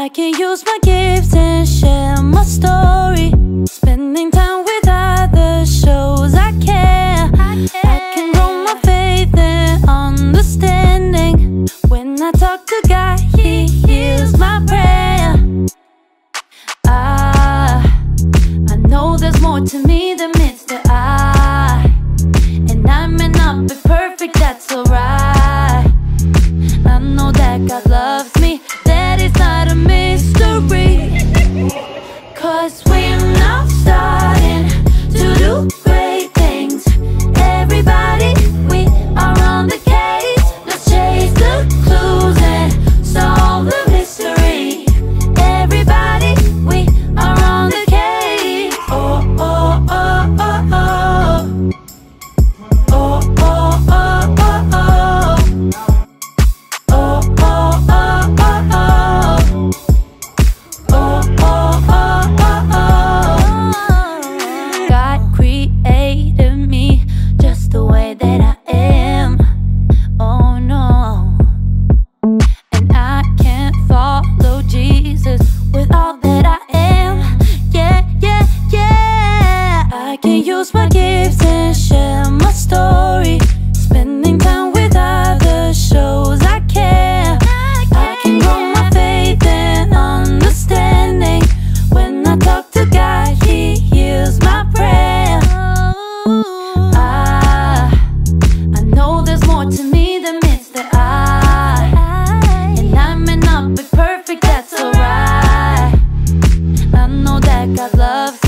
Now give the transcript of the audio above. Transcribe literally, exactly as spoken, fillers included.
I can use my gifts and share my story. Spending time with others shows I care. I can grow my faith and understanding. When I talk to God, He hears my prayer. Ah, I know there's more to me than meets the eye. And I may not be perfect, that's alright. I know that God loves me, that is not a mystery. Cause we're now starting to do great things. Everybody, we are on the case. Let's chase the clues and solve the mystery. Everybody, we are on the case. Oh, oh, oh, oh, oh. Oh, oh, oh, oh, oh. Oh, oh, oh, oh, oh. Oh, oh, oh, oh, oh. God created me just the way that I am. Oh no. And I can't follow Jesus with all that I am. Yeah, yeah, yeah. I can use my gifts and share my story. Spending time with others shows I care. I can grow my faith and understanding. When I talk to God, He hears my prayer. Ah, I know there's more to me than meets the eye. And I may not be perfect, that's alright. I know that God loves me.